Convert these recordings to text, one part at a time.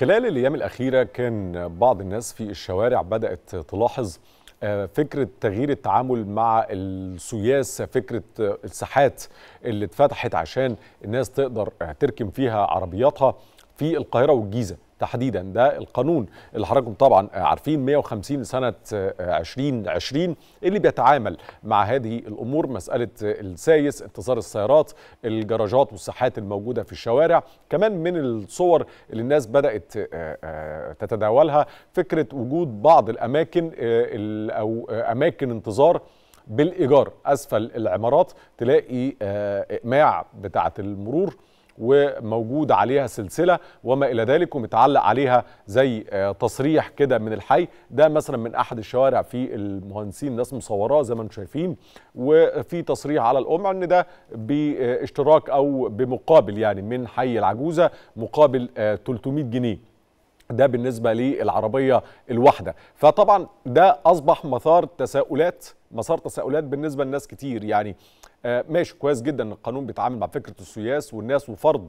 خلال الأيام الأخيرة كان بعض الناس في الشوارع بدأت تلاحظ فكرة تغيير التعامل مع السياس، فكرة الساحات اللي اتفتحت عشان الناس تقدر تركن فيها عربياتها في القاهرة والجيزة تحديدا. ده القانون اللي حضراتكم طبعا عارفين 150 سنة 2020 اللي بيتعامل مع هذه الأمور، مسألة السايس، انتظار السيارات، الجراجات والساحات الموجودة في الشوارع. كمان من الصور اللي الناس بدأت تتداولها فكرة وجود بعض الأماكن أو أماكن انتظار بالإيجار أسفل العمارات، تلاقي إقماع بتاعة المرور وموجود عليها سلسلة وما إلى ذلك، ومتعلق عليها زي تصريح كده من الحي. ده مثلا من أحد الشوارع في المهندسين، ناس مصوراه زي ما انتم شايفين، وفي تصريح على القمع ان ده باشتراك او بمقابل يعني من حي العجوزة مقابل 300 جنيه. ده بالنسبة للعربية الواحدة. فطبعا ده أصبح مسار تساؤلات بالنسبة لناس كتير. يعني ماشي، كويس جدا ان القانون بيتعامل مع فكره السياس والناس وفرض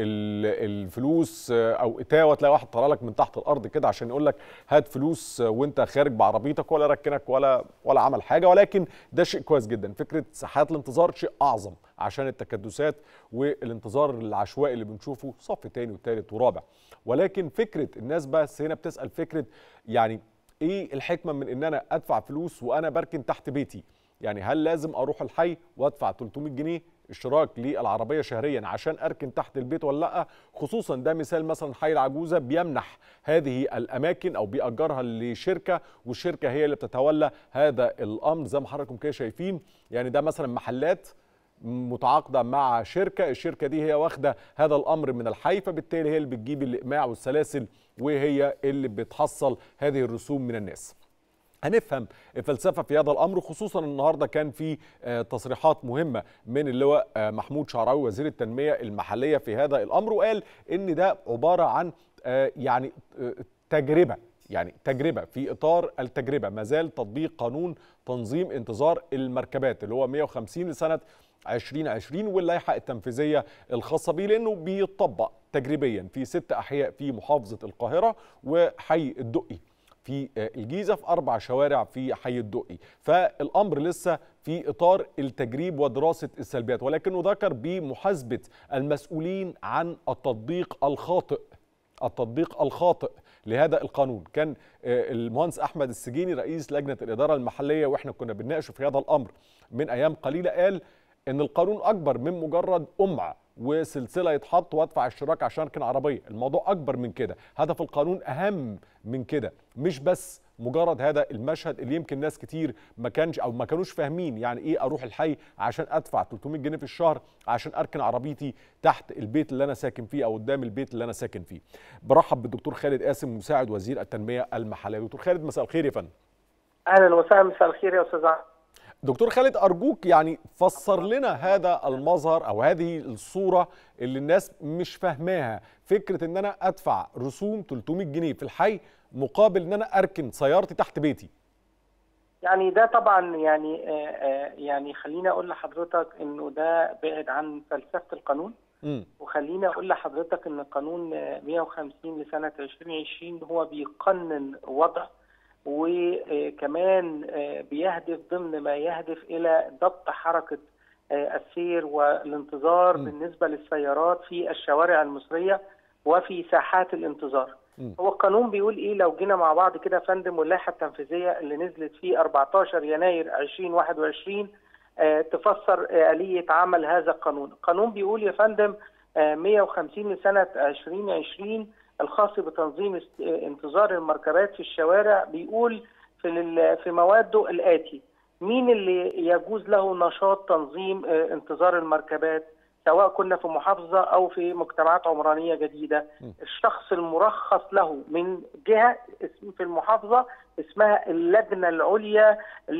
الفلوس او اتاوه. تلاقي واحد طلع لك من تحت الارض كده عشان يقول لك هات فلوس وانت خارج بعربيتك، ولا ركنك ولا عمل حاجه. ولكن ده شيء كويس جدا. فكره ساحات الانتظار شيء اعظم عشان التكدسات والانتظار العشوائي اللي بنشوفه صف تاني وثالث ورابع. ولكن فكره الناس بس هنا بتسال فكره يعني ايه الحكمه من ان انا ادفع فلوس وانا بركن تحت بيتي؟ يعني هل لازم اروح الحي وادفع 300 جنيه اشتراك للعربيه شهريا عشان اركن تحت البيت ولا لا؟ خصوصا ده مثال مثلا حي العجوزه بيمنح هذه الاماكن او بيأجرها لشركه، والشركه هي اللي بتتولى هذا الامر زي ما حضراتكم كده شايفين. يعني ده مثلا محلات متعاقده مع شركه، الشركه دي هي واخده هذا الامر من الحي، فبالتالي هي اللي بتجيب الاقماع والسلاسل وهي اللي بتحصل هذه الرسوم من الناس. هنفهم الفلسفه في هذا الامر، خصوصا النهارده كان في تصريحات مهمه من اللواء محمود شعراوي وزير التنميه المحليه في هذا الامر، وقال ان ده عباره عن يعني تجربه في اطار التجربه. ما زال تطبيق قانون تنظيم انتظار المركبات اللي هو 150 لسنه 2020 واللائحه التنفيذيه الخاصه به، لانه بيطبق تجريبيا في 6 احياء في محافظه القاهره وحي الدقي في الجيزة، في 4 شوارع في حي الدقي. فالأمر لسه في إطار التجريب ودراسة السلبيات، ولكنه ذكر بمحاسبة المسؤولين عن التطبيق الخاطئ لهذا القانون. كان المهندس أحمد السجيني رئيس لجنة الإدارة المحلية وإحنا كنا بنناقشه في هذا الأمر من أيام قليلة، قال إن القانون أكبر من مجرد قمع وسلسله يتحط وادفع اشتراك عشان اركن عربيه. الموضوع اكبر من كده، هدف القانون اهم من كده، مش بس مجرد هذا المشهد اللي يمكن ناس كتير ما كانوش فاهمين يعني ايه اروح الحي عشان ادفع 300 جنيه في الشهر عشان اركن عربيتي تحت البيت اللي انا ساكن فيه او قدام البيت اللي انا ساكن فيه. برحب بالدكتور خالد قاسم مساعد وزير التنميه المحليه. دكتور خالد مساء الخير يا فندم. اهلا وسهلا، مساء الخير يا استاذ عمرو. دكتور خالد، أرجوك يعني فسر لنا هذا المظهر أو هذه الصورة اللي الناس مش فاهماها. فكرة إن أنا أدفع رسوم 300 جنيه في الحي مقابل إن أنا أركن سيارتي تحت بيتي. يعني ده طبعا يعني خليني أقول لحضرتك إنه ده بعد عن فلسفة القانون. وخليني أقول لحضرتك إن القانون 150 لسنة 2020 هو بيقنن وضع، وكمان بيهدف ضمن ما يهدف إلى ضبط حركة السير والانتظار بالنسبة للسيارات في الشوارع المصرية وفي ساحات الانتظار. هو القانون بيقول إيه لو جينا مع بعض كده يا فندم؟ واللائحة التنفيذية اللي نزلت في 14 يناير 2021 تفسر آلية عمل هذا القانون. القانون بيقول يا فندم 150 لسنة 2020 الخاص بتنظيم انتظار المركبات في الشوارع، بيقول في مواده الآتي: مين اللي يجوز له نشاط تنظيم انتظار المركبات سواء كنا في محافظة أو في مجتمعات عمرانية جديدة؟ الشخص المرخص له من جهة في المحافظة اسمها اللجنة العليا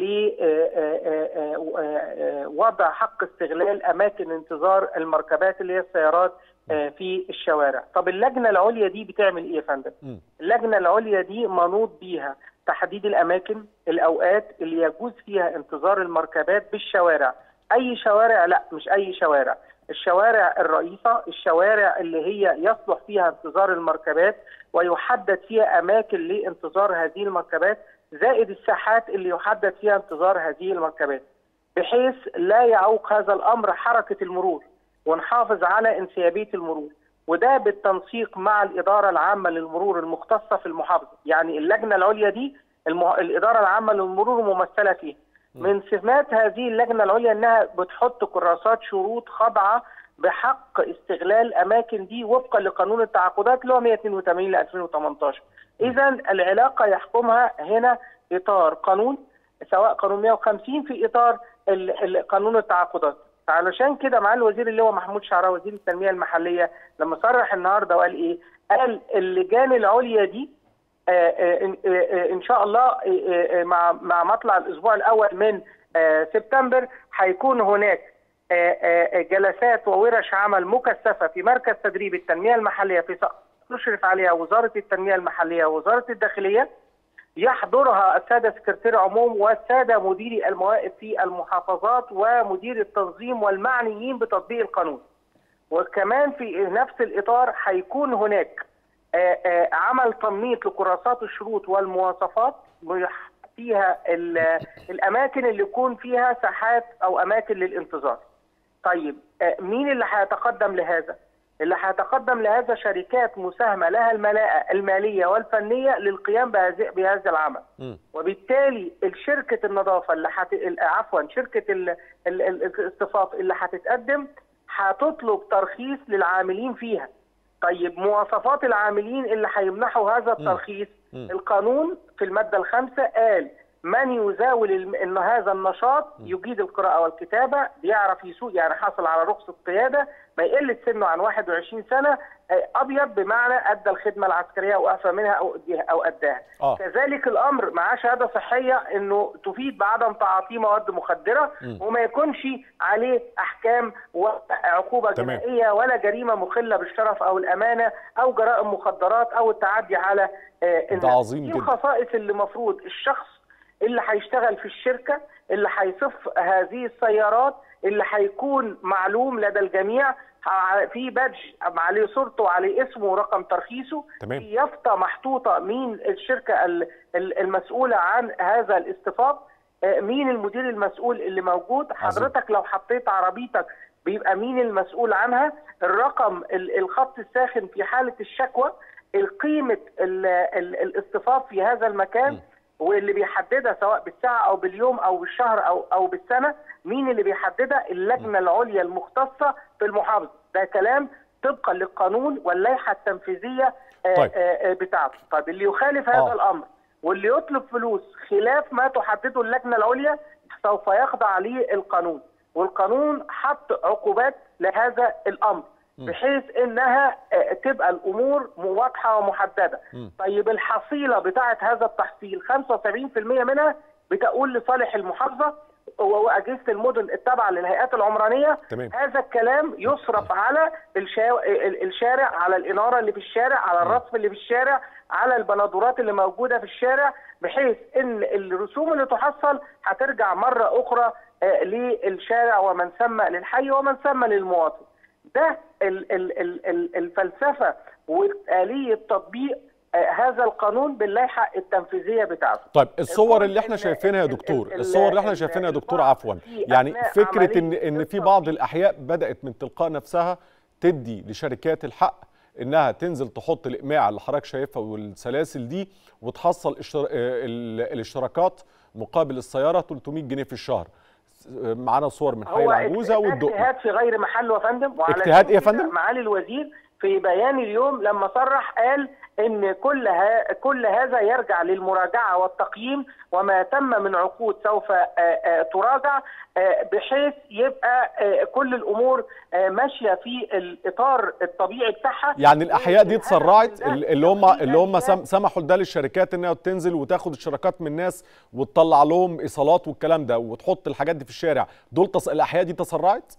لوضع حق استغلال أماكن انتظار المركبات اللي هي السيارات في الشوارع. طب اللجنة العليا دي بتعمل ايه يا فندم؟ اللجنة العليا دي منوط بيها تحديد الأماكن، الأوقات اللي يجوز فيها انتظار المركبات بالشوارع. أي شوارع؟ لا، مش أي شوارع. الشوارع الرئيسة، الشوارع اللي هي يصلح فيها انتظار المركبات ويحدد فيها أماكن لانتظار هذه المركبات، زائد الساحات اللي يحدد فيها انتظار هذه المركبات، بحيث لا يعوق هذا الأمر حركة المرور ونحافظ على انسيابية المرور. وده بالتنسيق مع الإدارة العامة للمرور المختصة في المحافظة. يعني اللجنة العليا دي الإدارة العامة للمرور ممثلة فيها. من سمات هذه اللجنة العليا أنها بتحط كراسات شروط خاضعة بحق استغلال أماكن دي وفقا لقانون التعاقدات اللي هو 182 ل 2018. إذا العلاقة يحكمها هنا إطار قانون، سواء قانون 150 في إطار قانون التعاقدات. علشان كده معالي الوزير اللي هو محمود شعراوي وزير التنمية المحلية لما صرح النهارده وقال إيه؟ قال اللجان العليا دي ان شاء الله مع مطلع الاسبوع الاول من سبتمبر هيكون هناك جلسات وورش عمل مكثفه في مركز تدريب التنميه المحليه في تشرف عليها وزاره التنميه المحليه ووزاره الداخليه، يحضرها الساده سكرتير عموم والساده مديري المواقف في المحافظات ومدير التنظيم والمعنيين بتطبيق القانون. وكمان في نفس الاطار هيكون هناك عمل تنميط لكراسات الشروط والمواصفات فيها الاماكن اللي يكون فيها ساحات او اماكن للانتظار. طيب مين اللي هيتقدم لهذا؟ اللي هيتقدم لهذا شركات مساهمه لها الملاءه الماليه والفنيه للقيام بهذا العمل. وبالتالي شركه النظافه اللي شركه الاصطفاف اللي هتتقدم هتطلب ترخيص للعاملين فيها. طيب مواصفات العاملين اللي هيمنحوا هذا الترخيص، القانون في المادة الخامسة قال من يزاول ان هذا النشاط يجيد القراءة والكتابة، بيعرف يسوق يعني حاصل على رخصة قيادة، ما يقلش سنه عن 21 سنة، ابيض بمعنى ادى الخدمة العسكرية او اعفى منها او اداها. كذلك الامر معاه شهادة صحية انه تفيد بعدم تعاطيه مواد مخدرة وما يكونش عليه احكام وعقوبة جنائية ولا جريمة مخلة بالشرف او الامانة او جرائم مخدرات او التعدي على ده عظيم جدا. الخصائص اللي مفروض الشخص اللي هيشتغل في الشركة اللي هيصف هذه السيارات اللي هيكون معلوم لدى الجميع، في بادج عليه صورته وعليه اسمه ورقم ترخيصه، في يافطة محطوطة مين الشركة المسؤولة عن هذا الاصطفاف، مين المدير المسؤول اللي موجود، حضرتك لو حطيت عربيتك بيبقى مين المسؤول عنها، الرقم الخط الساخن في حالة الشكوى، القيمة الاصطفاف في هذا المكان واللي بيحددها سواء بالساعة أو باليوم أو بالشهر أو بالسنة، مين اللي بيحددها؟ اللجنة العليا المختصة في المحافظة. ده كلام طبقا للقانون واللائحة التنفيذية بتاعته. طيب اللي يخالف هذا الأمر واللي يطلب فلوس خلاف ما تحدده اللجنة العليا سوف يخضع للقانون، والقانون حط عقوبات لهذا الأمر بحيث انها تبقى الامور واضحه ومحدده. طيب الحصيله بتاعه هذا التحصيل 75% منها بتقول لصالح المحافظه واجهزه المدن التابعه للهيئات العمرانيه. هذا الكلام يصرف على الشارع، على الاناره اللي في الشارع، على الرصف اللي في الشارع، على البنادورات اللي موجوده في الشارع، بحيث ان الرسوم اللي تحصل هترجع مره اخرى للشارع ومن ثم للحي ومن ثم للمواطن. ده الفلسفة وآلية تطبيق هذا القانون باللائحة التنفيذية بتاعته. طيب الصور اللي احنا شايفينها يا دكتور، الصور اللي احنا شايفينها يا دكتور عفوا، يعني فكرة ان في بعض الأحياء بدأت من تلقاء نفسها تدي لشركات الحق انها تنزل تحط الإقماع اللي حضرتك شايفها والسلاسل دي وتحصل الاشتراكات مقابل السيارة 300 جنيه في الشهر. معانا صور من حي العجوزه والدقي. اجتهاد في غير محله يا فندم. اجتهاد ايه يا فندم؟ معالي الوزير في بيان اليوم لما صرح قال ان كل هذا يرجع للمراجعه والتقييم، وما تم من عقود سوف تراجع بحيث يبقى كل الامور ماشيه في الاطار الطبيعي بتاعها. يعني الاحياء دي اتسرعت، اللي هم سمحوا لده للشركات انها تنزل وتاخد الشراكات من الناس وتطلع لهم ايصالات والكلام ده وتحط الحاجات دي في الشارع، دول الاحياء دي تسرعت؟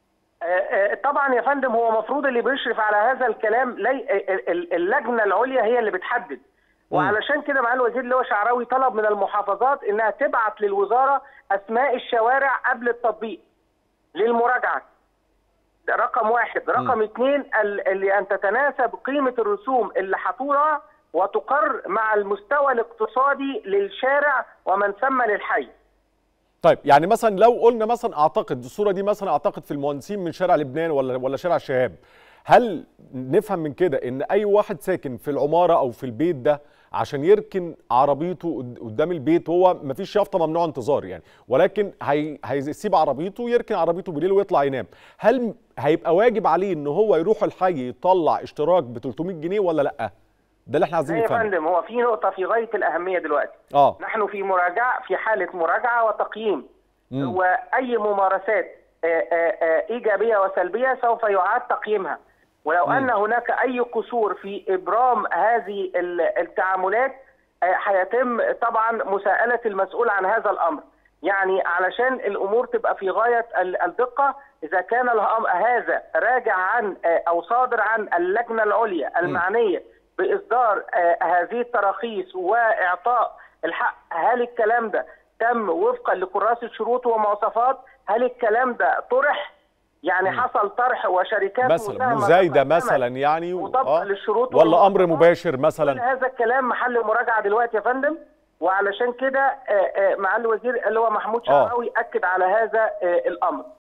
طبعا يا فندم، هو مفروض اللي بيشرف على هذا الكلام اللجنه العليا هي اللي بتحدد. وعلشان كده معالي الوزير اللي هو شعراوي طلب من المحافظات انها تبعت للوزاره اسماء الشوارع قبل التطبيق للمراجعه، ده رقم واحد. رقم اثنين، اللي أن تتناسب قيمة الرسوم اللي هتوضع وتقر مع المستوى الاقتصادي للشارع ومن ثم للحي. طيب يعني مثلا لو قلنا مثلا اعتقد الصوره دي مثلا اعتقد في المهندسين من شارع لبنان ولا شارع شهاب، هل نفهم من كده ان اي واحد ساكن في العماره او في البيت ده عشان يركن عربيته قدام البيت، هو مفيش يافطه ممنوع انتظار يعني، ولكن هيسيب عربيته ويركن عربيته بالليل ويطلع ينام، هل هيبقى واجب عليه ان هو يروح الحي يطلع اشتراك ب 300 جنيه ولا لا؟ ده اللي احنا عايزين نفهمه. يا فندم، هو في نقطة في غاية الأهمية دلوقتي. نحن في مراجعة، في حالة مراجعة وتقييم، وأي ممارسات إيجابية وسلبية سوف يعاد تقييمها، ولو أن هناك أي قصور في إبرام هذه التعاملات هيتم طبعا مساءلة المسؤول عن هذا الأمر. يعني علشان الأمور تبقى في غاية الدقة، إذا كان هذا راجع عن أو صادر عن اللجنة العليا المعنية بإصدار هذه التراخيص وإعطاء الحق، هل الكلام ده تم وفقا لكراسة شروط ومواصفات؟ هل الكلام ده طرح؟ يعني حصل طرح وشركات مثلا مزايدة مثلا يعني وطبقا للشروط ولا أمر مباشر مثلا؟ كل هذا الكلام محل مراجعة دلوقتي يا فندم، وعلشان كده معالي الوزير اللي هو محمود شعراوي أكد على هذا الأمر.